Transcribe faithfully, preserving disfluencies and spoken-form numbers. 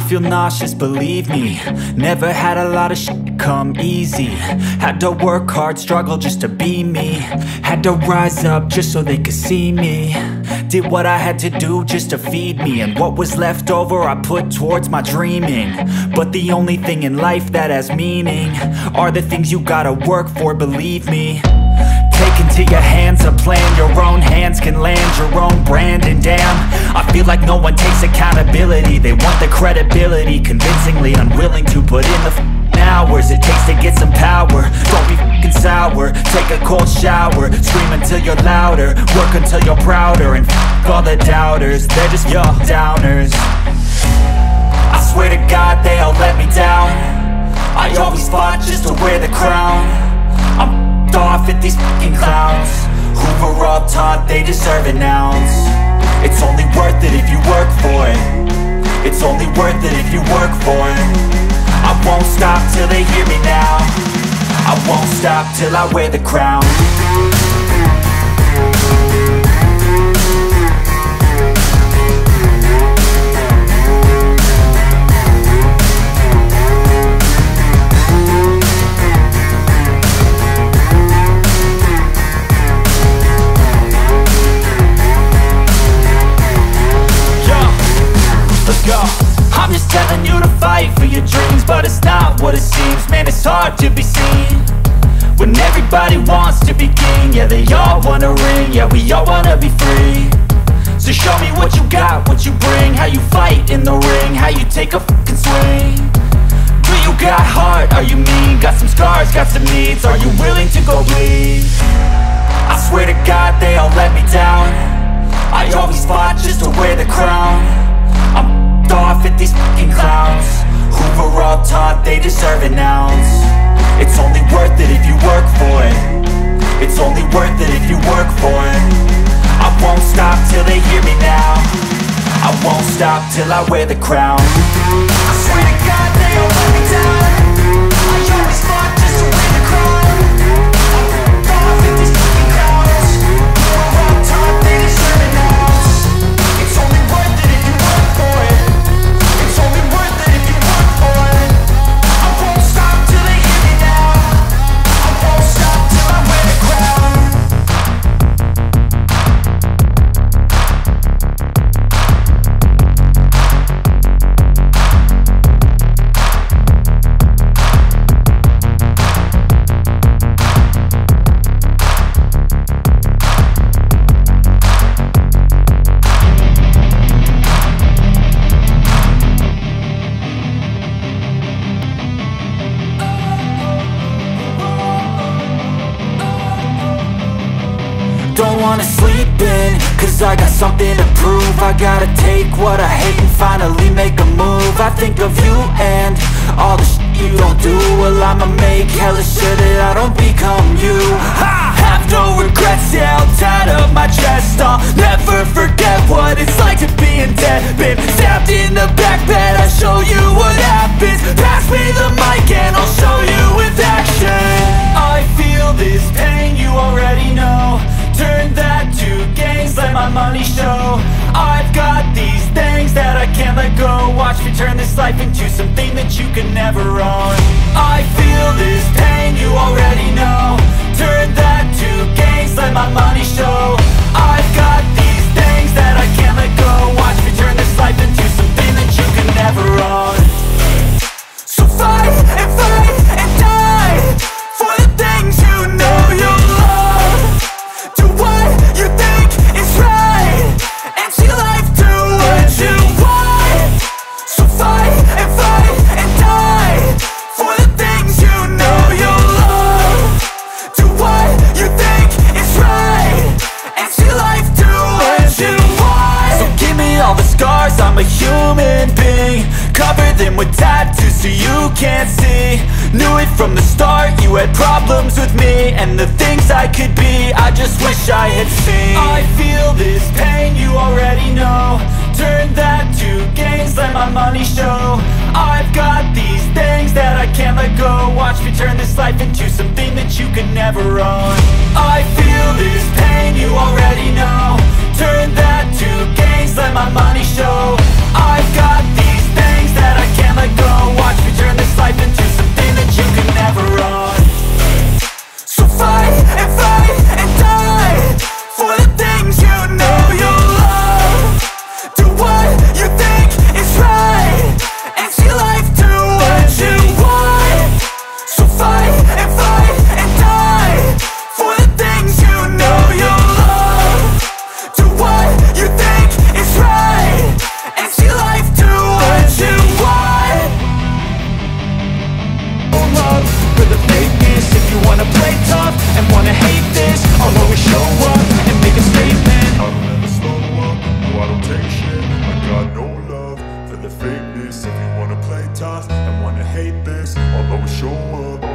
feel nauseous, believe me. Never had a lot of shit come easy. Had to work hard, struggle just to be me. Had to rise up just so they could see me. Did what I had to do just to feed me, and what was left over I put towards my dreaming. But the only thing in life that has meaning are the things you gotta work for, believe me. Take into your hands a plan, your own hands can land your own brand. And damn, I feel like no one takes accountability. They want the credibility, convincingly unwilling to put in the f***ing hours it takes to get some power. Don't be f***ing sour, take a cold shower. Scream until you're louder, work until you're prouder. And f*** all the doubters, they're just your downers. I swear to God they all let me down. I always fought just to wear the crown. I'm off at these fucking clowns who were all taught they deserve an ounce. It's only worth it if you work for it. It's only worth it if you work for it. I won't stop till they hear me now. I won't stop till I wear the crown. I'm just telling you to fight for your dreams, but it's not what it seems. Man, it's hard to be seen when everybody wants to be king. Yeah, they all wanna ring, yeah, we all wanna be free. So show me what you got, what you bring, how you fight in the ring, how you take a fucking swing. Do you got heart, are you mean? Got some scars, got some needs, are you willing to go bleed? I swear to God they all let me down. I always fought just to wear the crown. I'm off at these fucking clowns who were all taught they deserve an ounce. It's only worth it if you work for it. It's only worth it if you work for it. I won't stop till they hear me now. I won't stop till I wear the crown. I swear to God they all let me down. I always fought just to wear the crown. I'm off at these fucking clowns who were all taught they deserve an ounce. It's only worth it if you work for it. Don't wanna sleep in, cause I got something to prove. I gotta take what I hate and finally make a move. I think of you and all the shit you don't do. Well, I'ma make hella sure that I don't become you. I have no regrets, yeah, I'll tie up my chest. I'll never forget what it's like to be in debt. Been stabbed in the back bed, I'll show you what happens. Pass me the mic and I'll show you with action. I feel this pain, you already know. Turn that to gains, let my money show. I've got these things that I can't let go. Watch me turn this life into something that you can never own. I feel this pain, you already know. Turn that to gains, let my money show. I've got these things that I can't let go. Watch me turn this life into something that you can never own. So fight and fight and die for the things you know you love. Do what you think is right and see life do what you want. So fight and fight and die for the things you know you love. Do what you think is right and see life do what you want. So give me all the scars, I'm a human being. Cover them with tattoos so you can't see. Knew it from the start, you had problems with me and the things I could be, I just wish I had seen. I feel this pain, you already know. Turn that to gains, let my money show. I've got these things that I can't let go. Watch me turn this life into something that you could never own. I feel this pain, you already know. Turn that to gains, let my money show. I've got these things that I miss. If you wanna play tough and wanna hate this, I'll always show up.